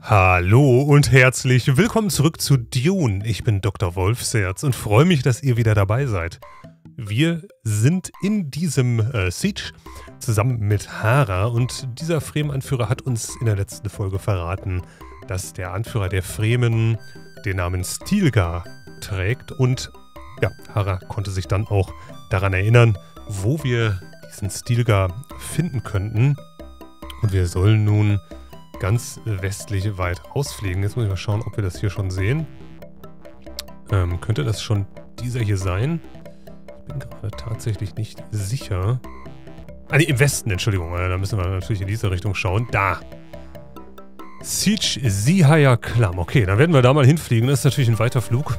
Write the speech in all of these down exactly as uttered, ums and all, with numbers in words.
Hallo und herzlich willkommen zurück zu Dune. Ich bin Doktor Wolfsherz und freue mich, dass ihr wieder dabei seid. Wir sind in diesem äh, Siege zusammen mit Hara und dieser Fremen-Anführer hat uns in der letzten Folge verraten, dass der Anführer der Fremen den Namen Stilgar trägt und ja, Hara konnte sich dann auch daran erinnern, wo wir diesen Stilgar finden könnten. Und wir sollen nun ganz westlich weit ausfliegen. Jetzt muss ich mal schauen, ob wir das hier schon sehen. Ähm, könnte das schon dieser hier sein? Ich bin gerade tatsächlich nicht sicher. Ah, nee, im Westen, Entschuldigung. Da müssen wir natürlich in diese Richtung schauen. Da! Siege Sihaya Klam. Okay, dann werden wir da mal hinfliegen. Das ist natürlich ein weiter Flug.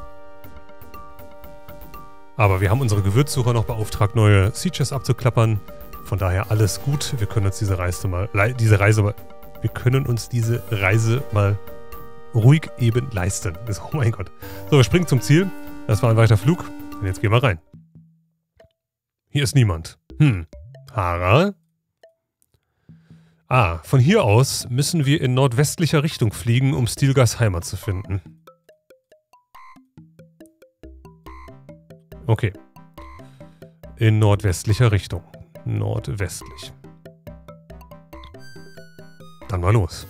Aber wir haben unsere Gewürzsucher noch beauftragt, neue Sieges abzuklappern. Von daher alles gut. Wir können uns diese Reise mal, diese Reise mal, wir können uns diese Reise mal ruhig eben leisten. Oh mein Gott. So, wir springen zum Ziel. Das war ein weiter Flug. Und jetzt gehen wir rein. Hier ist niemand. Hm. Hara? Ah, von hier aus müssen wir in nordwestlicher Richtung fliegen, um Stilgars Heimat zu finden. Okay. In nordwestlicher Richtung. Nordwestlich. Dann mal los.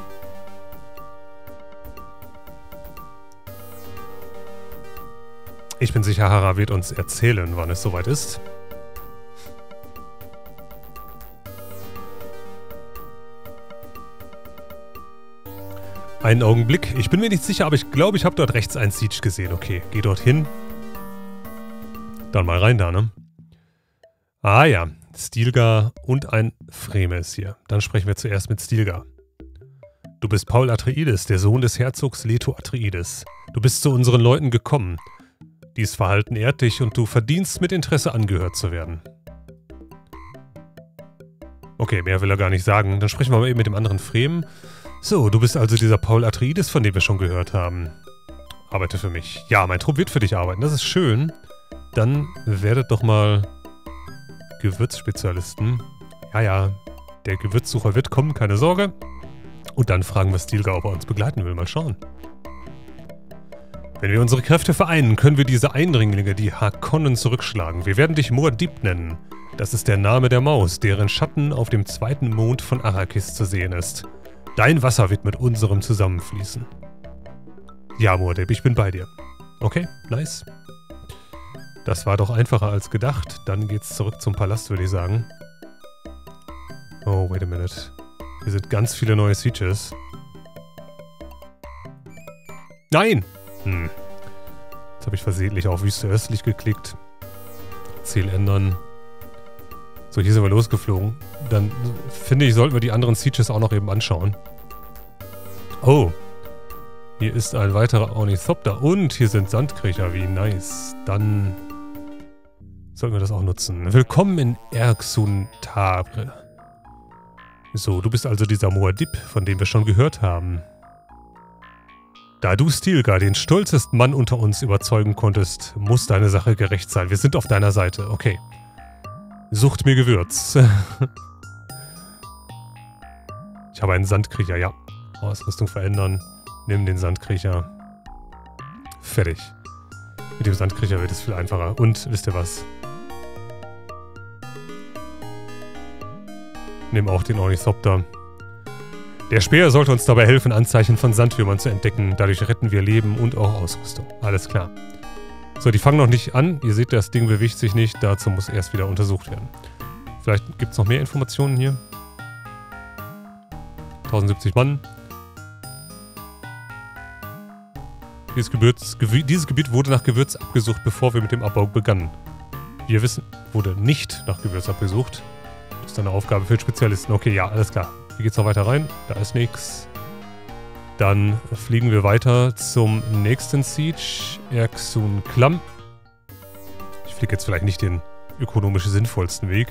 Ich bin sicher, Hara wird uns erzählen, wann es soweit ist. Einen Augenblick. Ich bin mir nicht sicher, aber ich glaube, ich habe dort rechts ein Siege gesehen. Okay, geh dorthin. Dann mal rein da, ne? Ah ja, Stilgar und ein Freme ist hier. Dann sprechen wir zuerst mit Stilgar. Du bist Paul Atreides, der Sohn des Herzogs Leto Atreides. Du bist zu unseren Leuten gekommen. Dies Verhalten ehrt dich und du verdienst mit Interesse angehört zu werden. Okay, mehr will er gar nicht sagen. Dann sprechen wir mal eben mit dem anderen Fremen. So, du bist also dieser Paul Atreides, von dem wir schon gehört haben. Arbeite für mich. Ja, mein Trupp wird für dich arbeiten. Das ist schön. Dann werdet doch mal Gewürzspezialisten. Ja, ja, der Gewürzsucher wird kommen, keine Sorge. Und dann fragen wir Stilgar, ob er uns begleiten will. Mal schauen. Wenn wir unsere Kräfte vereinen, können wir diese Eindringlinge, die Harkonnen, zurückschlagen. Wir werden dich Muad'Dib nennen. Das ist der Name der Maus, deren Schatten auf dem zweiten Mond von Arrakis zu sehen ist. Dein Wasser wird mit unserem zusammenfließen. Ja, Muad'Dib, ich bin bei dir. Okay, nice. Das war doch einfacher als gedacht. Dann geht's zurück zum Palast, würde ich sagen. Oh, wait a minute. Hier sind ganz viele neue Sieges. Nein! Hm. Jetzt habe ich versehentlich auf Wüste östlich geklickt. Ziel ändern. So, hier sind wir losgeflogen. Dann finde ich, sollten wir die anderen Sieges auch noch eben anschauen. Oh. Hier ist ein weiterer Ornithopter. Und hier sind Sandkriecher. Wie nice. Dann sollten wir das auch nutzen. Willkommen in Erxun Tabre. So, du bist also dieser Muad'Dib, von dem wir schon gehört haben. Da du Stilgar, den stolzesten Mann unter uns, überzeugen konntest, muss deine Sache gerecht sein. Wir sind auf deiner Seite. Okay. Sucht mir Gewürz. Ich habe einen Sandkriecher, ja. Ausrüstung verändern. Nimm den Sandkriecher. Fertig. Mit dem Sandkriecher wird es viel einfacher. Und, wisst ihr was? Nimm auch den Ornithopter. Der Speer sollte uns dabei helfen, Anzeichen von Sandwürmern zu entdecken. Dadurch retten wir Leben und auch Ausrüstung. Alles klar. So, die fangen noch nicht an. Ihr seht, das Ding bewegt sich nicht. Dazu muss erst wieder untersucht werden. Vielleicht gibt es noch mehr Informationen hier. tausendsiebzig Mann. Dieses, Gewürz, Gew dieses Gebiet wurde nach Gewürz abgesucht, bevor wir mit dem Abbau begannen. Wir wissen, wurde nicht nach Gewürz abgesucht. Das ist eine Aufgabe für Spezialisten. Okay, ja, alles klar. Hier geht's noch weiter rein. Da ist nichts. Dann fliegen wir weiter zum nächsten Siege. Erxun Klam. Ich fliege jetzt vielleicht nicht den ökonomisch sinnvollsten Weg.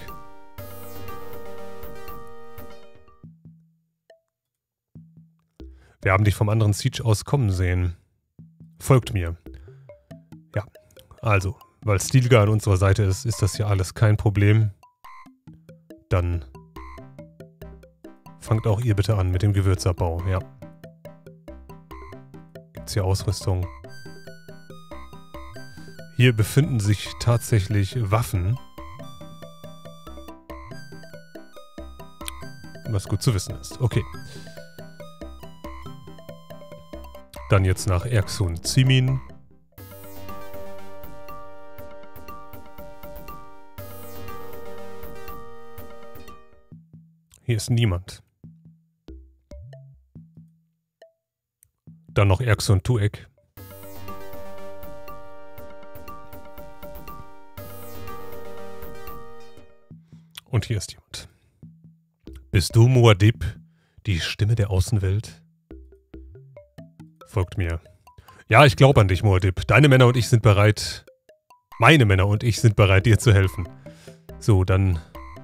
Wir haben dich vom anderen Siege aus kommen sehen. Folgt mir. Ja, also, weil Stilgar an unserer Seite ist, ist das hier alles kein Problem. Dann fangt auch ihr bitte an mit dem Gewürzabbau, ja. Gibt's hier Ausrüstung? Hier befinden sich tatsächlich Waffen. Was gut zu wissen ist. Okay. Dann jetzt nach Erxun Zimin. Hier ist niemand. Dann noch Erxun Tuek. Und hier ist jemand. Bist du Muad'Dib, die Stimme der Außenwelt? Folgt mir. Ja, ich glaube an dich, Muad'Dib. Deine Männer und ich sind bereit... Meine Männer und ich sind bereit, dir zu helfen. So, dann...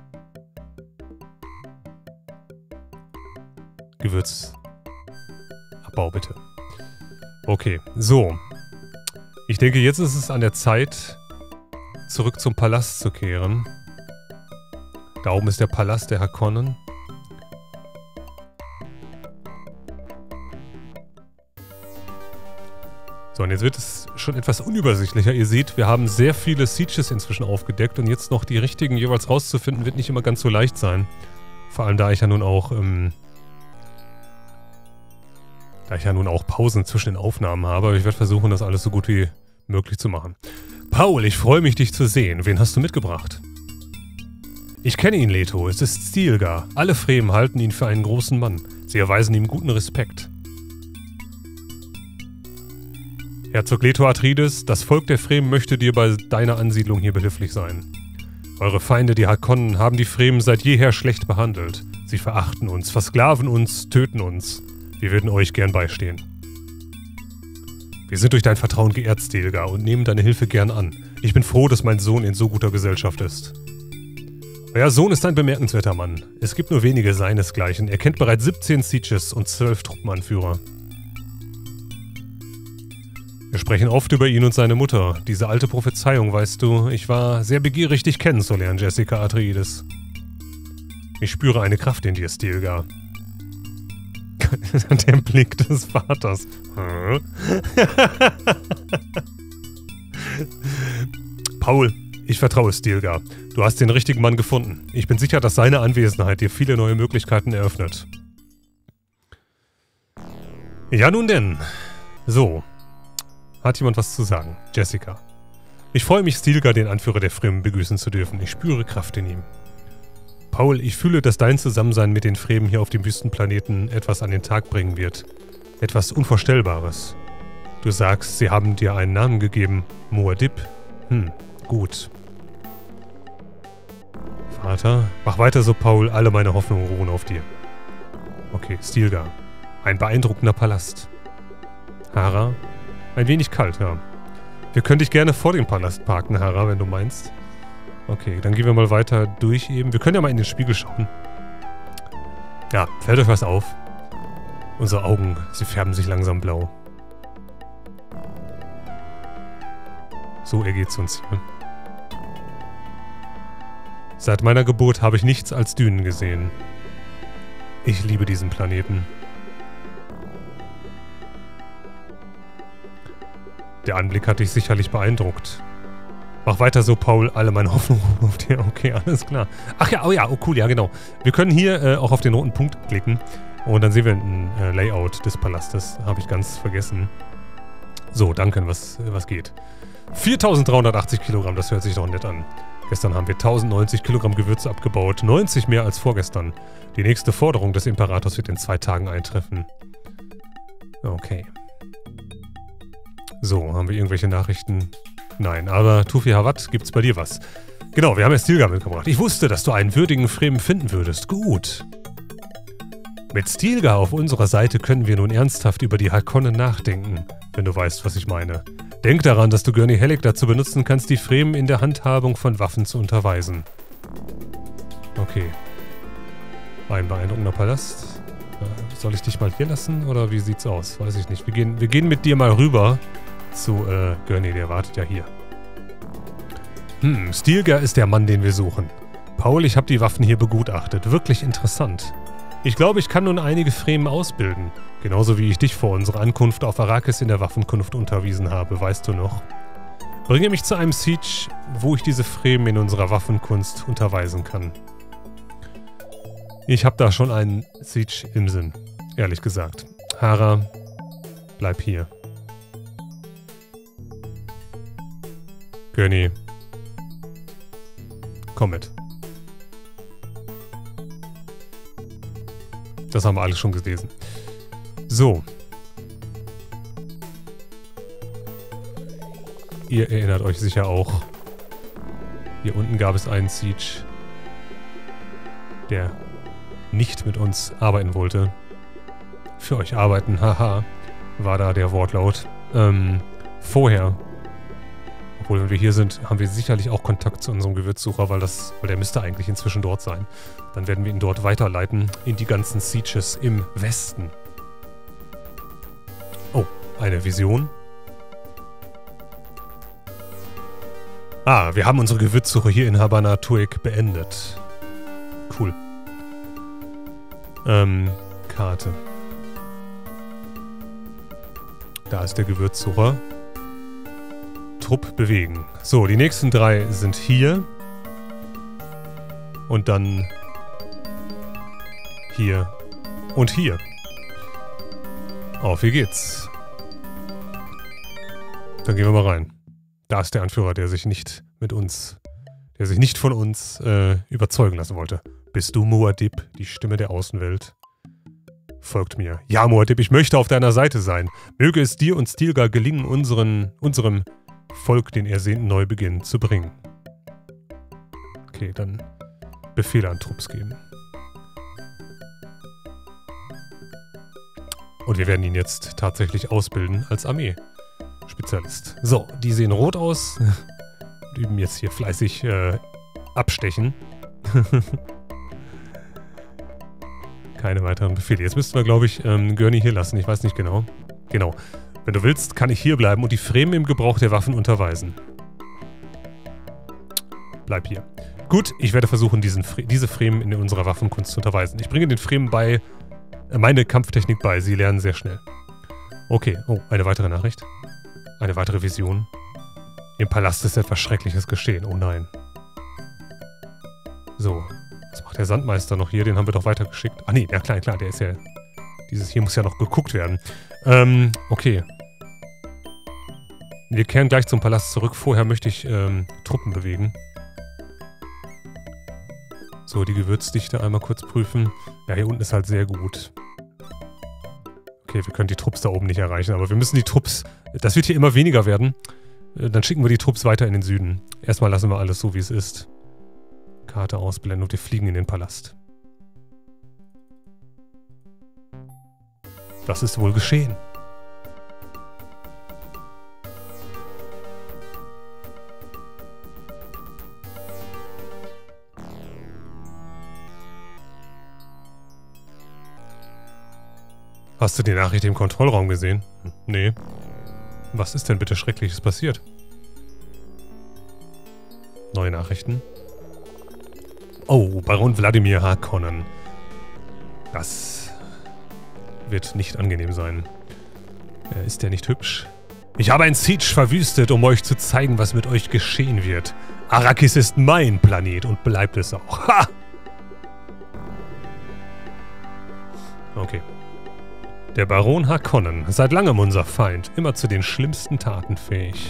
Gewürzabbau, bitte. Okay, so. Ich denke, jetzt ist es an der Zeit, zurück zum Palast zu kehren. Da oben ist der Palast der Harkonnen. So, und jetzt wird es schon etwas unübersichtlicher. Ihr seht, wir haben sehr viele Sieges inzwischen aufgedeckt und jetzt noch die richtigen jeweils rauszufinden, wird nicht immer ganz so leicht sein. Vor allem, da ich ja nun auch, ähm, da ich ja nun auch Pausen zwischen den Aufnahmen habe. Aber ich werde versuchen, das alles so gut wie möglich zu machen. Paul, ich freue mich, dich zu sehen. Wen hast du mitgebracht? Ich kenne ihn, Leto. Es ist Stilgar. Alle Fremen halten ihn für einen großen Mann. Sie erweisen ihm guten Respekt. Herzog Leto Atreides, das Volk der Fremen möchte dir bei deiner Ansiedlung hier behilflich sein. Eure Feinde, die Harkonnen, haben die Fremen seit jeher schlecht behandelt. Sie verachten uns, versklaven uns, töten uns. Wir würden euch gern beistehen. Wir sind durch dein Vertrauen geehrt, Stilgar, und nehmen deine Hilfe gern an. Ich bin froh, dass mein Sohn in so guter Gesellschaft ist. Euer Sohn ist ein bemerkenswerter Mann. Es gibt nur wenige seinesgleichen. Er kennt bereits siebzehn Sieges und zwölf Truppenanführer. Wir sprechen oft über ihn und seine Mutter. Diese alte Prophezeiung, weißt du, ich war sehr begierig, dich kennenzulernen, Jessica Atreides. Ich spüre eine Kraft in dir, Stilgar. Der Blick des Vaters. Paul, ich vertraue Stilgar. Du hast den richtigen Mann gefunden. Ich bin sicher, dass seine Anwesenheit dir viele neue Möglichkeiten eröffnet. Ja, nun denn. So. Hat jemand was zu sagen? Jessica. Ich freue mich, Stilgar, den Anführer der Fremen, begrüßen zu dürfen. Ich spüre Kraft in ihm. Paul, ich fühle, dass dein Zusammensein mit den Fremen hier auf dem Wüstenplaneten etwas an den Tag bringen wird. Etwas Unvorstellbares. Du sagst, sie haben dir einen Namen gegeben. Muad'Dib? Hm, gut. Vater, mach weiter so, Paul. Alle meine Hoffnungen ruhen auf dir. Okay, Stilgar. Ein beeindruckender Palast. Hara? Ein wenig kalt, ja. Wir können dich gerne vor dem Palast parken, Hara, wenn du meinst. Okay, dann gehen wir mal weiter durch eben. Wir können ja mal in den Spiegel schauen. Ja, fällt euch was auf? Unsere Augen, sie färben sich langsam blau. So ergeht's uns hier. Seit meiner Geburt habe ich nichts als Dünen gesehen. Ich liebe diesen Planeten. Der Anblick hat dich sicherlich beeindruckt. Mach weiter so, Paul. Alle meine Hoffnung auf dir. Okay, alles klar. Ach ja, oh ja, oh cool, ja genau. Wir können hier äh, auch auf den roten Punkt klicken. Und dann sehen wir ein äh, Layout des Palastes. Habe ich ganz vergessen. So, danke, was, was geht. viertausenddreihundertachtzig Kilogramm, das hört sich doch nett an. Gestern haben wir tausendneunzig Kilogramm Gewürze abgebaut. neunzig mehr als vorgestern. Die nächste Forderung des Imperators wird in zwei Tagen eintreffen. Okay. So, haben wir irgendwelche Nachrichten? Nein, aber Tufi Hawat, gibt's bei dir was? Genau, wir haben ja Stilgar mitgebracht. Ich wusste, dass du einen würdigen Fremen finden würdest. Gut. Mit Stilgar auf unserer Seite können wir nun ernsthaft über die Harkonnen nachdenken, wenn du weißt, was ich meine. Denk daran, dass du Gurney Halleck dazu benutzen kannst, die Fremen in der Handhabung von Waffen zu unterweisen. Okay. Ein beeindruckender Palast. Soll ich dich mal hier lassen, oder wie sieht's aus? Weiß ich nicht. Wir gehen, wir gehen mit dir mal rüber zu äh, Gurney, der wartet ja hier. Hm, Stilgar ist der Mann, den wir suchen. Paul, ich habe die Waffen hier begutachtet. Wirklich interessant. Ich glaube, ich kann nun einige Fremen ausbilden. Genauso wie ich dich vor unserer Ankunft auf Arrakis in der Waffenkunft unterwiesen habe, weißt du noch. Bringe mich zu einem Siege, wo ich diese Fremen in unserer Waffenkunst unterweisen kann. Ich habe da schon einen Siege im Sinn, ehrlich gesagt. Hara, bleib hier. Gurney, komm mit. Das haben wir alles schon gelesen. So. Ihr erinnert euch sicher auch. Hier unten gab es einen Siege, der nicht mit uns arbeiten wollte. Für euch arbeiten, haha, war da der Wortlaut. Ähm, vorher, obwohl wenn wir hier sind, haben wir sicherlich auch Kontakt zu unserem Gewürzsucher, weil das, weil der müsste eigentlich inzwischen dort sein. Dann werden wir ihn dort weiterleiten in die ganzen Sieges im Westen. Oh, eine Vision. Ah, wir haben unsere Gewürzsuche hier in Habana Tuek beendet. Cool. Ähm, Karte. Da ist der Gewürzsucher. Trupp bewegen. So, die nächsten drei sind hier. Und dann hier und hier. Auf, wie geht's? Dann gehen wir mal rein. Da ist der Anführer, der sich nicht mit uns, der sich nicht von uns äh, überzeugen lassen wollte. Bist du Muad'Dib, die Stimme der Außenwelt? Folgt mir. Ja, Muad'Dib, ich möchte auf deiner Seite sein. Möge es dir und Stilgar gelingen, unseren, unserem Volk den ersehnten Neubeginn zu bringen. Okay, dann Befehle an Trupps geben. Und wir werden ihn jetzt tatsächlich ausbilden als Armee-Spezialist. So, die sehen rot aus. Und üben jetzt hier fleißig äh, abstechen. Keine weiteren Befehle. Jetzt müssten wir, glaube ich, ähm, Gurney hier lassen. Ich weiß nicht genau. Genau. Wenn du willst, kann ich hier bleiben und die Fremen im Gebrauch der Waffen unterweisen. Bleib hier. Gut, ich werde versuchen, diesen Fre diese Fremen in unserer Waffenkunst zu unterweisen. Ich bringe den Fremen bei, äh, meine Kampftechnik bei. Sie lernen sehr schnell. Okay. Oh, eine weitere Nachricht. Eine weitere Vision. Im Palast ist etwas Schreckliches geschehen. Oh nein. So. Was macht der Sandmeister noch hier? Den haben wir doch weitergeschickt. Ah nee, ja klar, klar, der ist ja... Dieses hier muss ja noch geguckt werden. Ähm, okay. Wir kehren gleich zum Palast zurück. Vorher möchte ich ähm, Truppen bewegen. So, die Gewürzdichte einmal kurz prüfen. Ja, hier unten ist halt sehr gut. Okay, wir können die Trupps da oben nicht erreichen, aber wir müssen die Trupps... Das wird hier immer weniger werden. Äh, dann schicken wir die Trupps weiter in den Süden. Erstmal lassen wir alles so, wie es ist. Karte ausblenden und wir fliegen in den Palast. Was ist wohl geschehen? Hast du die Nachricht im Kontrollraum gesehen? Nee. Was ist denn bitte Schreckliches passiert? Neue Nachrichten. Oh, Baron Wladimir Harkonnen. Das wird nicht angenehm sein. Äh, ist der nicht hübsch? Ich habe ein Siege verwüstet, um euch zu zeigen, was mit euch geschehen wird. Arrakis ist mein Planet und bleibt es auch. Ha! Okay. Der Baron Harkonnen, seit langem unser Feind, immer zu den schlimmsten Taten fähig.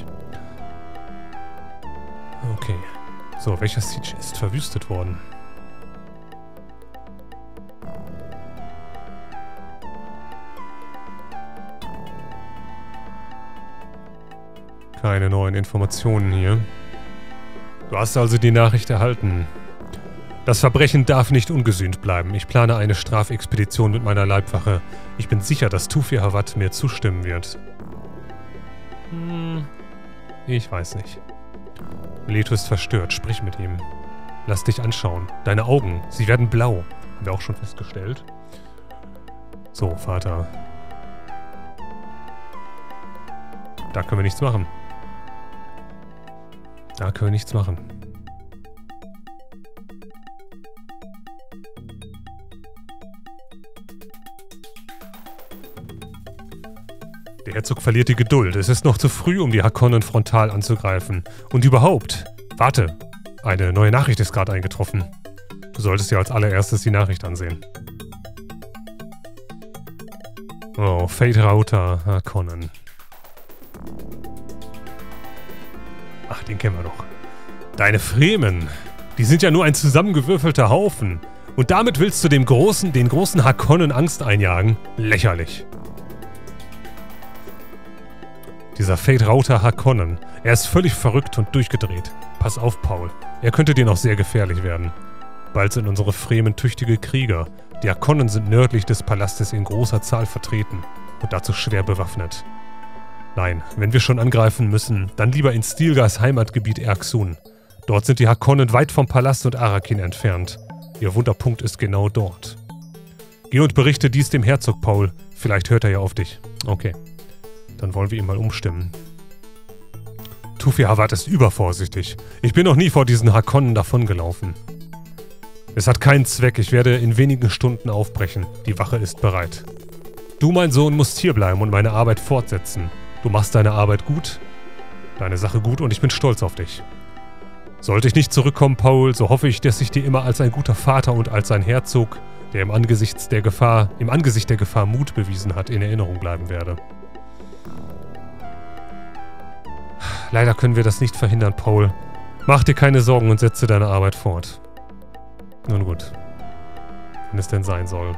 Okay. So, welcher Siege ist verwüstet worden? Keine neuen Informationen hier. Du hast also die Nachricht erhalten. Das Verbrechen darf nicht ungesühnt bleiben. Ich plane eine Strafexpedition mit meiner Leibwache. Ich bin sicher, dass Tufir Hawat mir zustimmen wird. Hm, ich weiß nicht. Leto ist verstört. Sprich mit ihm. Lass dich anschauen. Deine Augen, sie werden blau. Haben wir auch schon festgestellt. So, Vater. Da können wir nichts machen. Da können wir nichts machen. Der Herzog verliert die Geduld. Es ist noch zu früh, um die Harkonnen frontal anzugreifen. Und überhaupt, warte, eine neue Nachricht ist gerade eingetroffen. Du solltest ja als allererstes die Nachricht ansehen. Oh, Feyd-Rautha Harkonnen. Ach, den kennen wir doch. Deine Fremen, die sind ja nur ein zusammengewürfelter Haufen. Und damit willst du dem großen, den großen Harkonnen Angst einjagen? Lächerlich. Dieser Feyd-Rautha Harkonnen, er ist völlig verrückt und durchgedreht. Pass auf, Paul. Er könnte dir noch sehr gefährlich werden. Bald sind unsere Fremen tüchtige Krieger. Die Harkonnen sind nördlich des Palastes in großer Zahl vertreten und dazu schwer bewaffnet. Nein, wenn wir schon angreifen müssen, dann lieber in Stilgars Heimatgebiet Erxun. Dort sind die Harkonnen weit vom Palast und Arakin entfernt. Ihr Wunderpunkt ist genau dort. Geh und berichte dies dem Herzog, Paul. Vielleicht hört er ja auf dich. Okay, dann wollen wir ihn mal umstimmen. Tufi-Hawat ist übervorsichtig. Ich bin noch nie vor diesen Harkonnen davongelaufen. Es hat keinen Zweck, ich werde in wenigen Stunden aufbrechen. Die Wache ist bereit. Du, mein Sohn, musst hierbleiben und meine Arbeit fortsetzen. Du machst deine Arbeit gut, deine Sache gut und ich bin stolz auf dich. Sollte ich nicht zurückkommen, Paul, so hoffe ich, dass ich dir immer als ein guter Vater und als ein Herzog, der im Angesicht der Gefahr, im Angesicht der Gefahr Mut bewiesen hat, in Erinnerung bleiben werde. Leider können wir das nicht verhindern, Paul. Mach dir keine Sorgen und setze deine Arbeit fort. Nun gut. Wenn es denn sein soll.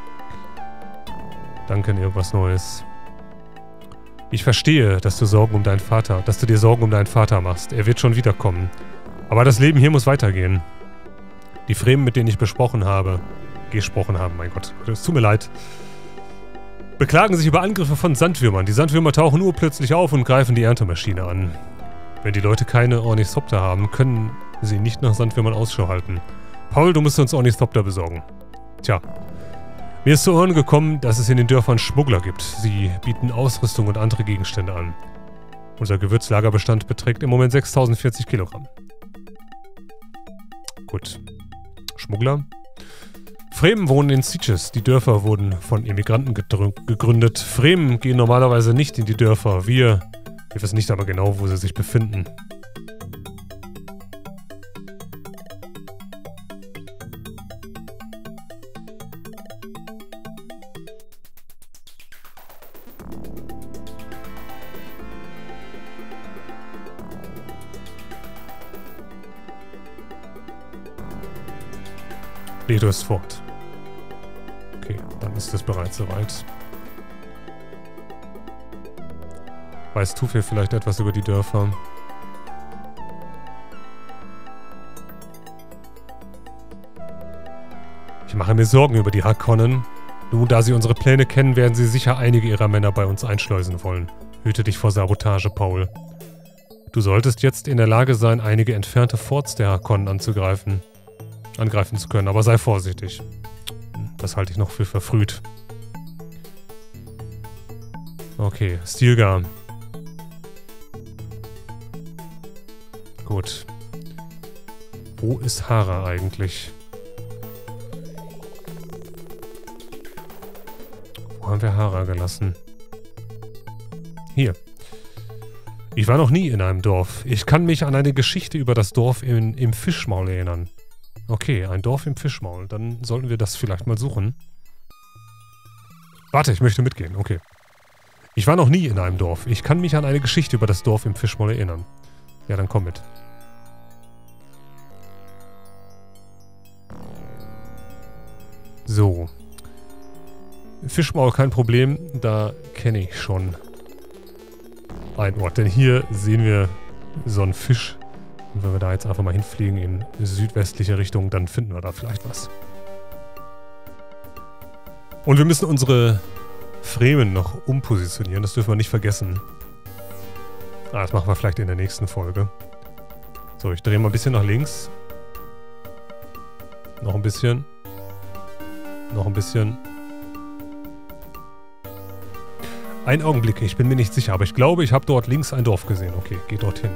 Danke, irgendwas Neues. Ich verstehe, dass du Sorgen um deinen Vater, dass du dir Sorgen um deinen Vater machst. Er wird schon wiederkommen. Aber das Leben hier muss weitergehen. Die Fremen, mit denen ich besprochen habe, gesprochen haben, mein Gott, es tut mir leid, beklagen sich über Angriffe von Sandwürmern. Die Sandwürmer tauchen urplötzlich auf und greifen die Erntemaschine an. Wenn die Leute keine Ornithopter haben, können sie nicht nach Sandwürmern Ausschau halten. Paul, du musst uns Ornithopter besorgen. Tja. Mir ist zu Ohren gekommen, dass es in den Dörfern Schmuggler gibt. Sie bieten Ausrüstung und andere Gegenstände an. Unser Gewürzlagerbestand beträgt im Moment sechstausendvierzig Kilogramm. Gut. Schmuggler. Fremen wohnen in Sitges. Die Dörfer wurden von Immigranten gegründet. Fremen gehen normalerweise nicht in die Dörfer. Wir, wir wissen nicht aber genau, wo sie sich befinden. Ledo ist fort. Okay, dann ist es bereits soweit. Weißt Tufi vielleicht etwas über die Dörfer? Ich mache mir Sorgen über die Harkonnen. Nun, da sie unsere Pläne kennen, werden sie sicher einige ihrer Männer bei uns einschleusen wollen. Hüte dich vor Sabotage, Paul. Du solltest jetzt in der Lage sein, einige entfernte Forts der Harkonnen anzugreifen. angreifen zu können, aber sei vorsichtig. Das halte ich noch für verfrüht. Okay, Stilgar. Gut. Wo ist Hara eigentlich? Wo haben wir Hara gelassen? Hier. Ich war noch nie in einem Dorf. Ich kann mich an eine Geschichte über das Dorf in, im Fischmaul erinnern. Okay, ein Dorf im Fischmaul. Dann sollten wir das vielleicht mal suchen. Warte, ich möchte mitgehen. Okay. Ich war noch nie in einem Dorf. Ich kann mich an eine Geschichte über das Dorf im Fischmaul erinnern. Ja, dann komm mit. So. Fischmaul, kein Problem. Da kenne ich schon einen Ort. Denn hier sehen wir so einen Fisch. Und wenn wir da jetzt einfach mal hinfliegen in südwestliche Richtung, dann finden wir da vielleicht was. Und wir müssen unsere Fremen noch umpositionieren. Das dürfen wir nicht vergessen. Ah, das machen wir vielleicht in der nächsten Folge. So, ich drehe mal ein bisschen nach links. Noch ein bisschen. Noch ein bisschen. Ein Augenblick, ich bin mir nicht sicher, aber ich glaube, ich habe dort links ein Dorf gesehen. Okay, geh dorthin.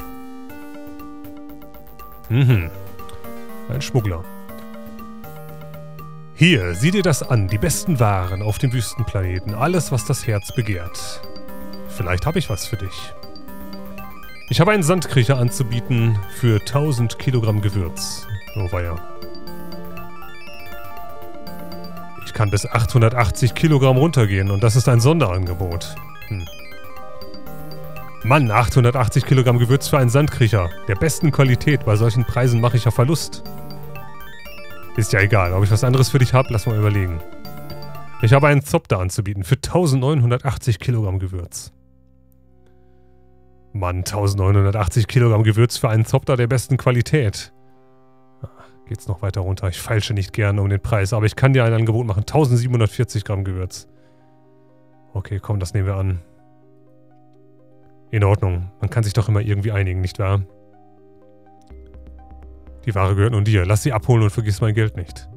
Mhm. Ein Schmuggler. Hier, sieh dir das an. Die besten Waren auf dem Wüstenplaneten. Alles, was das Herz begehrt. Vielleicht habe ich was für dich. Ich habe einen Sandkriecher anzubieten für tausend Kilogramm Gewürz. Oh weia. Ich kann bis achthundertachtzig Kilogramm runtergehen und das ist ein Sonderangebot. Hm. Mann, achthundertachtzig Kilogramm Gewürz für einen Sandkriecher. Der besten Qualität. Bei solchen Preisen mache ich ja Verlust. Ist ja egal. Ob ich was anderes für dich habe, lass mal überlegen. Ich habe einen Zopter anzubieten für neunzehnhundertachtzig Kilogramm Gewürz. Mann, neunzehnhundertachtzig Kilogramm Gewürz für einen Zopter der besten Qualität. Geht's noch weiter runter. Ich feilsche nicht gerne um den Preis, aber ich kann dir ein Angebot machen. tausendsiebenhundertvierzig Gramm Gewürz. Okay, komm, das nehmen wir an. In Ordnung. Man kann sich doch immer irgendwie einigen, nicht wahr? Die Ware gehört nun dir. Lass sie abholen und vergiss mein Geld nicht.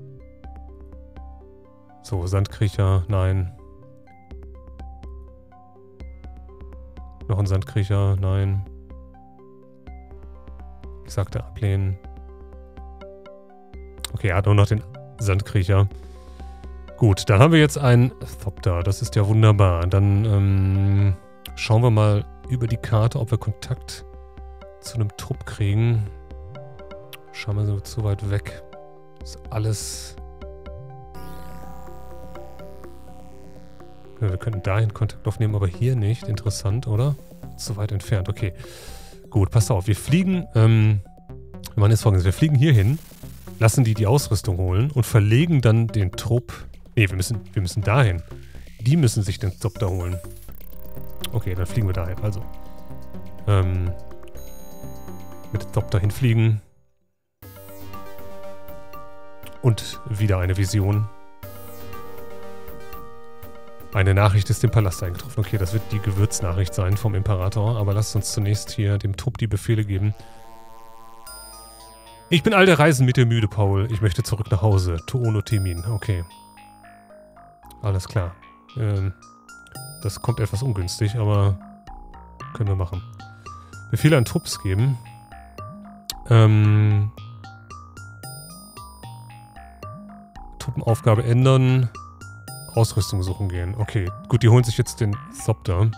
So, Sandkriecher, nein. Noch ein Sandkriecher, nein. Ich sagte ablehnen. Okay, er hat nur noch den Sandkriecher. Gut, dann haben wir jetzt einen Thopter. Das ist ja wunderbar. Dann ähm, schauen wir mal über die Karte, ob wir Kontakt zu einem Trupp kriegen. Schauen wir so zu weit weg. Das ist alles... Ja, wir könnten dahin Kontakt aufnehmen, aber hier nicht. Interessant, oder? Zu weit entfernt. Okay. Gut, passt auf. Wir fliegen... Ähm, wir machen jetzt Folgendes. Wir fliegen hier hin, lassen die die Ausrüstung holen und verlegen dann den Trupp... Nee, wir müssen, wir müssen dahin. Die müssen sich den Zopter holen. Okay, dann fliegen wir dahin. Also. Ähm, mit dem Zopter hinfliegen. Und wieder eine Vision. Eine Nachricht ist dem Palast eingetroffen. Okay, das wird die Gewürznachricht sein vom Imperator. Aber lasst uns zunächst hier dem Trupp die Befehle geben. Ich bin all der Reisen mit dir müde, Paul. Ich möchte zurück nach Hause. Tuono Temin. Okay. Alles klar. Ähm, das kommt etwas ungünstig, aber können wir machen. Befehle an Trupps geben. Ähm, Truppenaufgabe ändern. Ausrüstung suchen gehen. Okay, gut, die holen sich jetzt den Zopter.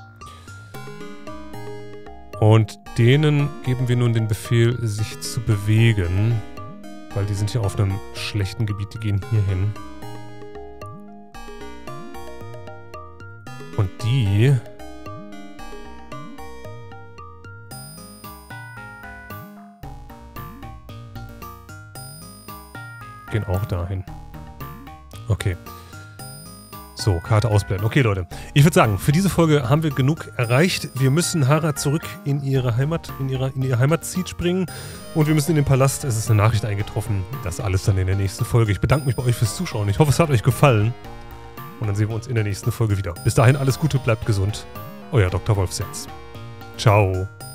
Und denen geben wir nun den Befehl, sich zu bewegen. Weil die sind hier auf einem schlechten Gebiet, die gehen hier hin. Und die... gehen auch dahin. Okay. So, Karte ausblenden. Okay, Leute. Ich würde sagen, für diese Folge haben wir genug erreicht. Wir müssen Hara zurück in ihre Heimat, in ihre, in ihr Heimatseat bringen. Und wir müssen in den Palast. Es ist eine Nachricht eingetroffen. Das alles dann in der nächsten Folge. Ich bedanke mich bei euch fürs Zuschauen. Ich hoffe, es hat euch gefallen. Und dann sehen wir uns in der nächsten Folge wieder. Bis dahin alles Gute, bleibt gesund. Euer Doktor Wolfsherz. Ciao.